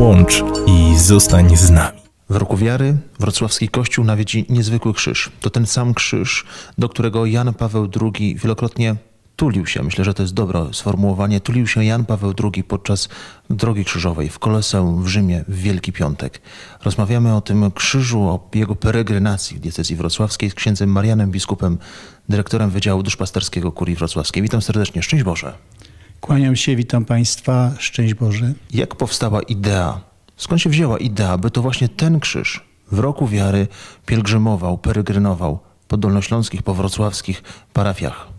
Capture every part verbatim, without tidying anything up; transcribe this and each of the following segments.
Dołącz i zostań z nami. W roku wiary wrocławski Kościół nawiedzi niezwykły krzyż. To ten sam krzyż, do którego Jan Paweł drugi wielokrotnie tulił się. Myślę, że to jest dobre sformułowanie. Tulił się Jan Paweł drugi podczas Drogi Krzyżowej w Koloseum w Rzymie w Wielki Piątek. Rozmawiamy o tym krzyżu, o jego peregrinacji w diecezji wrocławskiej z księdzem Marianem Biskupem, dyrektorem Wydziału Duszpasterskiego Kurii Wrocławskiej. Witam serdecznie. Szczęść Boże. Kłaniam się, witam Państwa. Szczęść Boże. Jak powstała idea, skąd się wzięła idea, by to właśnie ten krzyż w roku wiary pielgrzymował, peregrynował po dolnośląskich, po wrocławskich parafiach?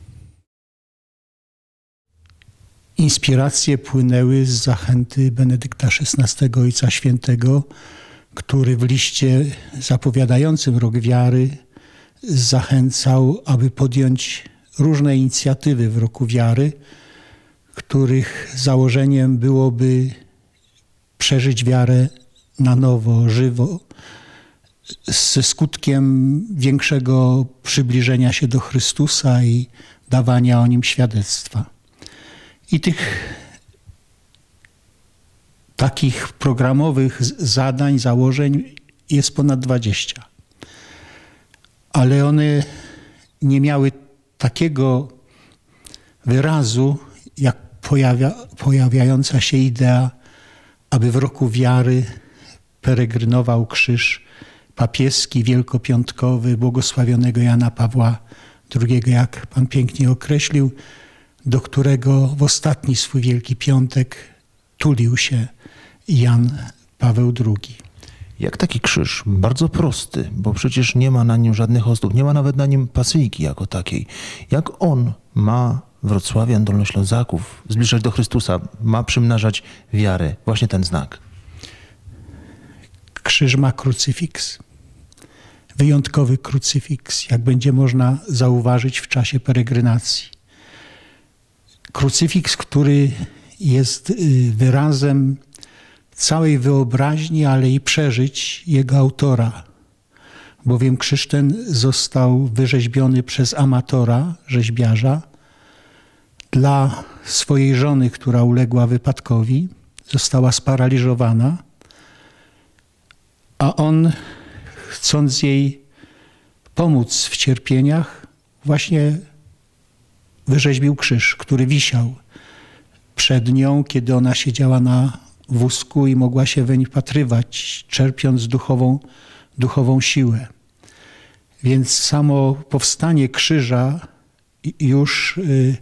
Inspiracje płynęły z zachęty Benedykta szesnastego, Ojca Świętego, który w liście zapowiadającym rok wiary zachęcał, aby podjąć różne inicjatywy w roku wiary, których założeniem byłoby przeżyć wiarę na nowo, żywo, ze skutkiem większego przybliżenia się do Chrystusa i dawania o Nim świadectwa. I tych takich programowych zadań, założeń jest ponad dwadzieścia. Ale one nie miały takiego wyrazu, jak pojawia, pojawiająca się idea, aby w roku wiary peregrynował krzyż papieski, wielkopiątkowy, błogosławionego Jana Pawła drugiego, jak Pan pięknie określił, do którego w ostatni swój Wielki Piątek tulił się Jan Paweł drugi. Jak taki krzyż, bardzo prosty, bo przecież nie ma na nim żadnych ozdób, nie ma nawet na nim pasyjki jako takiej. Jak on ma wrocławian, dolnoślązaków zbliżać do Chrystusa, ma przymnażać wiarę, właśnie ten znak? Krzyż ma krucyfiks. Wyjątkowy krucyfiks, jak będzie można zauważyć w czasie peregrynacji. Krucyfiks, który jest wyrazem całej wyobraźni, ale i przeżyć jego autora. Bowiem krzyż ten został wyrzeźbiony przez amatora, rzeźbiarza, dla swojej żony, która uległa wypadkowi, została sparaliżowana, a on, chcąc jej pomóc w cierpieniach, właśnie wyrzeźbił krzyż, który wisiał przed nią, kiedy ona siedziała na wózku i mogła się weń wpatrywać, czerpiąc duchową, duchową siłę. Więc samo powstanie krzyża już y,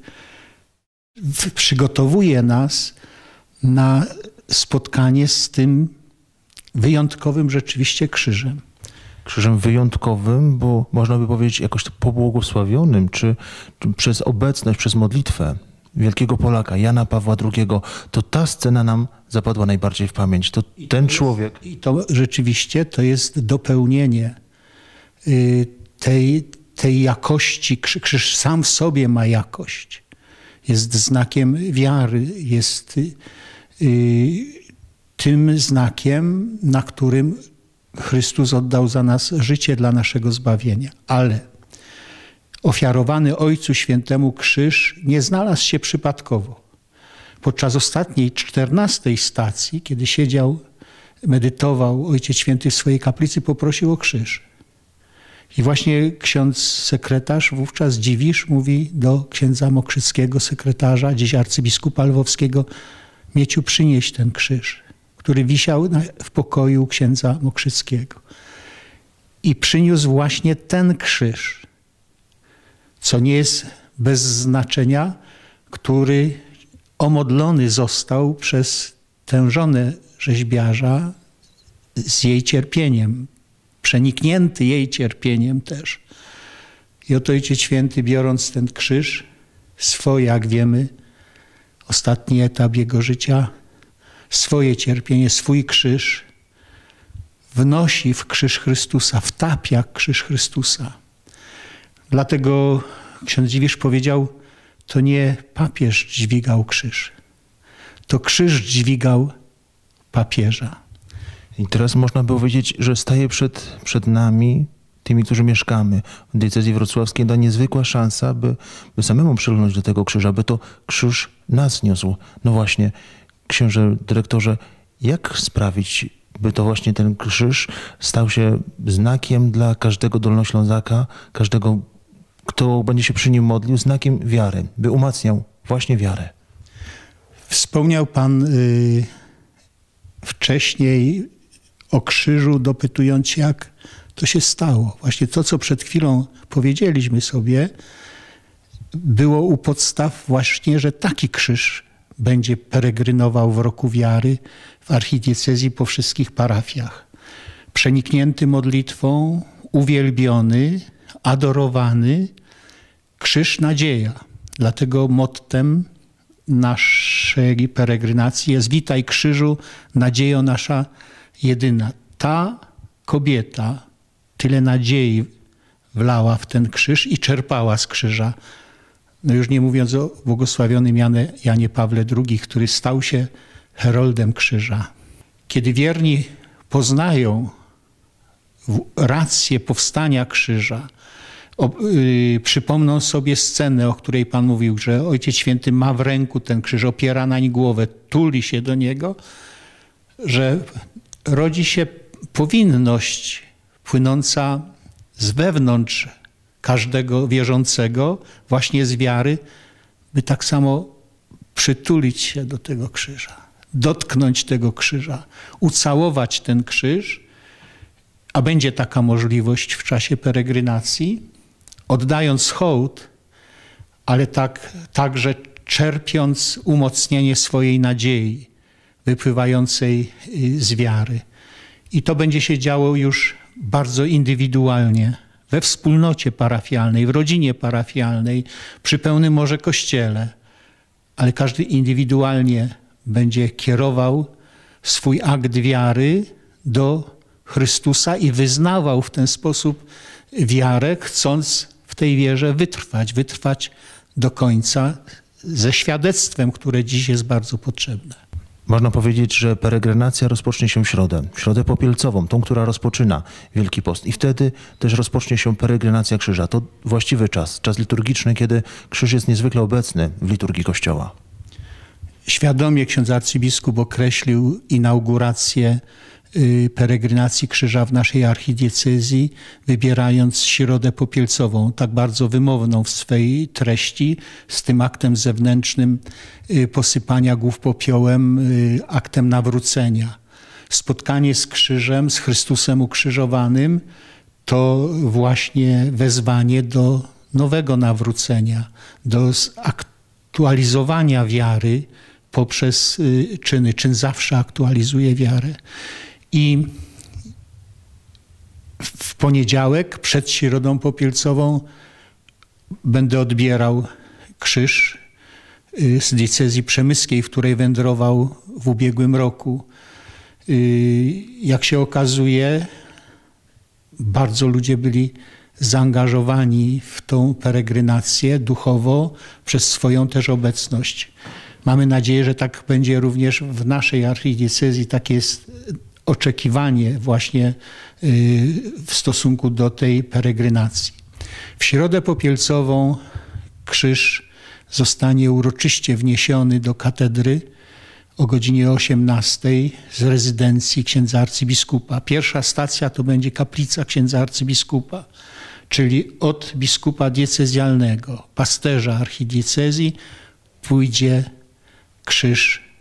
przygotowuje nas na spotkanie z tym wyjątkowym rzeczywiście krzyżem. Krzyżem wyjątkowym, bo można by powiedzieć jakoś pobłogosławionym, czy, czy przez obecność, przez modlitwę wielkiego Polaka, Jana Pawła drugiego, to ta scena nam zapadła najbardziej w pamięć. To I ten to człowiek... Jest, I to rzeczywiście to jest dopełnienie y, tej, tej jakości. Krzyż sam w sobie ma jakość. Jest znakiem wiary, jest y, tym znakiem, na którym Chrystus oddał za nas życie dla naszego zbawienia. Ale ofiarowany Ojcu Świętemu krzyż nie znalazł się przypadkowo. Podczas ostatniej, czternastej stacji, kiedy siedział, medytował Ojciec Święty w swojej kaplicy, poprosił o krzyż. I właśnie ksiądz sekretarz, wówczas Dziwisz, mówi do księdza Mokrzyckiego, sekretarza, dziś arcybiskupa lwowskiego: Mieciu, przynieś ten krzyż, który wisiał na, w pokoju księdza Mokrzyckiego. I przyniósł właśnie ten krzyż, co nie jest bez znaczenia, który omodlony został przez tę żonę rzeźbiarza z jej cierpieniem, przeniknięty jej cierpieniem też. I oto Ojciec Święty, biorąc ten krzyż, swoje, jak wiemy, ostatni etap jego życia, swoje cierpienie, swój krzyż, wnosi w krzyż Chrystusa, wtapia krzyż Chrystusa. Dlatego ksiądz Dziwisz powiedział, to nie papież dźwigał krzyż, to krzyż dźwigał papieża. I teraz można by powiedzieć, że staje przed, przed nami, tymi, którzy mieszkamy w diecezji wrocławskiej, to niezwykła szansa, by, by samemu przylgnąć do tego krzyża, by to krzyż nas niósł. No właśnie, księże dyrektorze, Jak sprawić, by to właśnie ten krzyż stał się znakiem dla każdego Dolnoślązaka, każdego, kto będzie się przy nim modlił, znakiem wiary, by umacniał właśnie wiarę? Wspomniał Pan y, wcześniej o krzyżu, dopytując się, jak to się stało. Właśnie to, co przed chwilą powiedzieliśmy sobie, było u podstaw właśnie, że taki krzyż będzie peregrynował w roku wiary w archidiecezji po wszystkich parafiach. Przeniknięty modlitwą, uwielbiony, adorowany krzyż nadzieja. Dlatego mottem naszej peregrinacji jest: witaj krzyżu, nadziejo nasza jedyna. Ta kobieta tyle nadziei wlała w ten krzyż i czerpała z krzyża. No już nie mówiąc o błogosławionym Janie, Janie Pawle drugi, który stał się heroldem krzyża. Kiedy wierni poznają rację powstania krzyża, o, yy, przypomną sobie scenę, o której Pan mówił, że Ojciec Święty ma w ręku ten krzyż, opiera nań głowę, tuli się do niego, że rodzi się powinność płynąca z wewnątrz każdego wierzącego, właśnie z wiary, by tak samo przytulić się do tego krzyża, dotknąć tego krzyża, ucałować ten krzyż, a będzie taka możliwość w czasie peregrynacji, oddając hołd, ale tak, także czerpiąc umocnienie swojej nadziei wypływającej z wiary. I to będzie się działo już bardzo indywidualnie, we wspólnocie parafialnej, w rodzinie parafialnej, przy pełnym może kościele, ale każdy indywidualnie będzie kierował swój akt wiary do Chrystusa i wyznawał w ten sposób wiarę, chcąc w tej wierze wytrwać, wytrwać do końca ze świadectwem, które dziś jest bardzo potrzebne. Można powiedzieć, że peregrinacja rozpocznie się w środę, w środę popielcową, tą, która rozpoczyna Wielki Post. I wtedy też rozpocznie się peregrinacja krzyża. To właściwy czas, czas liturgiczny, kiedy krzyż jest niezwykle obecny w liturgii Kościoła. Świadomie ksiądz arcybiskup określił inaugurację peregrinacji krzyża w naszej archidiecezji, wybierając środę popielcową, tak bardzo wymowną w swej treści, z tym aktem zewnętrznym posypania głów popiołem, aktem nawrócenia. Spotkanie z krzyżem, z Chrystusem ukrzyżowanym, to właśnie wezwanie do nowego nawrócenia, do aktualizowania wiary poprzez czyny. Czyn zawsze aktualizuje wiarę. I w poniedziałek przed Środą Popielcową będę odbierał krzyż z diecezji przemyskiej, w której wędrował w ubiegłym roku. Jak się okazuje, bardzo ludzie byli zaangażowani w tą peregrynację duchowo przez swoją też obecność. Mamy nadzieję, że tak będzie również w naszej archidiecezji. Takie jest oczekiwanie właśnie w stosunku do tej peregrynacji. W Środę Popielcową krzyż zostanie uroczyście wniesiony do katedry o godzinie osiemnastej z rezydencji księdza arcybiskupa. Pierwsza stacja to będzie kaplica księdza arcybiskupa, czyli od biskupa diecezjalnego, pasterza archidiecezji, pójdzie krzyż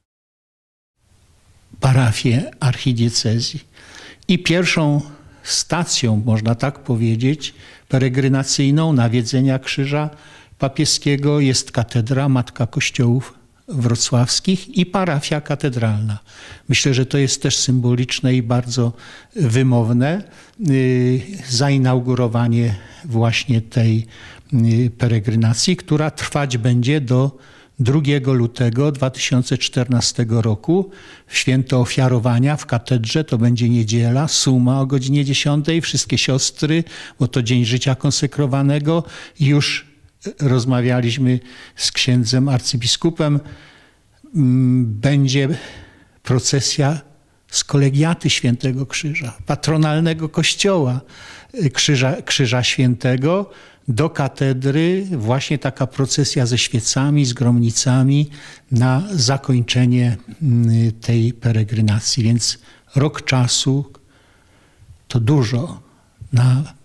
parafię archidiecezji. I pierwszą stacją, można tak powiedzieć, peregrynacyjną nawiedzenia krzyża papieskiego jest katedra, Matka Kościołów Wrocławskich i parafia katedralna. Myślę, że to jest też symboliczne i bardzo wymowne zainaugurowanie właśnie tej peregrynacji, która trwać będzie do drugiego lutego dwa tysiące czternastego roku. Święto ofiarowania w katedrze, to będzie niedziela, suma o godzinie dziesiątej. Wszystkie siostry, bo to dzień życia konsekrowanego. Już rozmawialiśmy z księdzem arcybiskupem. Będzie procesja z kolegiaty Świętego Krzyża, patronalnego kościoła Krzyża, Krzyża Świętego. do katedry właśnie taka procesja ze świecami, z gromnicami na zakończenie tej peregrinacji. Więc rok czasu to dużo na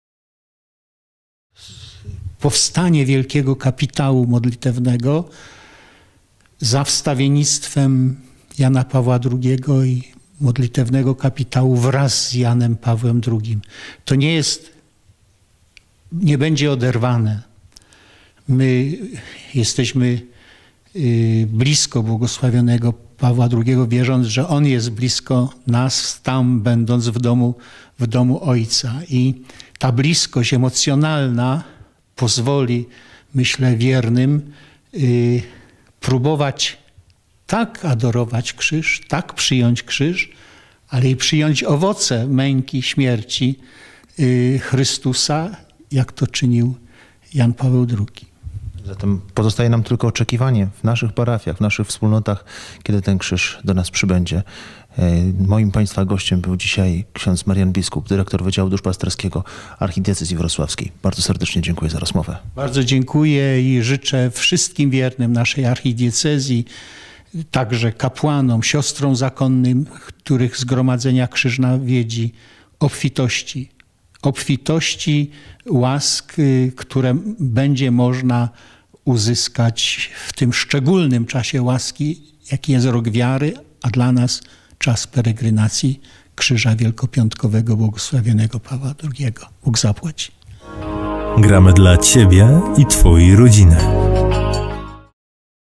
powstanie wielkiego kapitału modlitewnego za wstawiennictwem Jana Pawła drugiego i modlitewnego kapitału wraz z Janem Pawłem drugim. To nie jest, nie będzie oderwane. My jesteśmy blisko błogosławionego Pawła drugiego, wierząc, że on jest blisko nas, tam będąc w domu, w domu Ojca. I ta bliskość emocjonalna pozwoli, myślę, wiernym y, próbować tak adorować krzyż, tak przyjąć krzyż, ale i przyjąć owoce męki, śmierci y, Chrystusa, jak to czynił Jan Paweł drugi. Zatem pozostaje nam tylko oczekiwanie w naszych parafiach, w naszych wspólnotach, kiedy ten krzyż do nas przybędzie. Moim Państwa gościem był dzisiaj ksiądz Marian Biskup, dyrektor Wydziału Duszpasterskiego Archidiecezji Wrocławskiej. Bardzo serdecznie dziękuję za rozmowę. Bardzo dziękuję i życzę wszystkim wiernym naszej archidiecezji, także kapłanom, siostrom zakonnym, których zgromadzenia krzyż nawiedzi, obfitości. Obfitości łask, które będzie można uzyskać w tym szczególnym czasie łaski, jaki jest rok wiary, a dla nas czas peregrinacji Krzyża Wielkopiątkowego błogosławionego Pawła drugiego. Bóg zapłać. Gramy dla Ciebie i Twojej rodziny.